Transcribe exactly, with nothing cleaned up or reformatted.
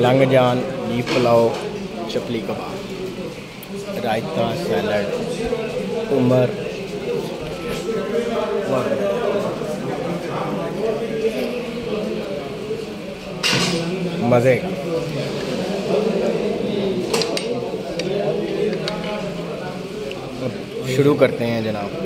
Lung जान, beef pulao, chapli kebab, raita, salad, उमर मज़े का। शुरू करते हैं जनाब।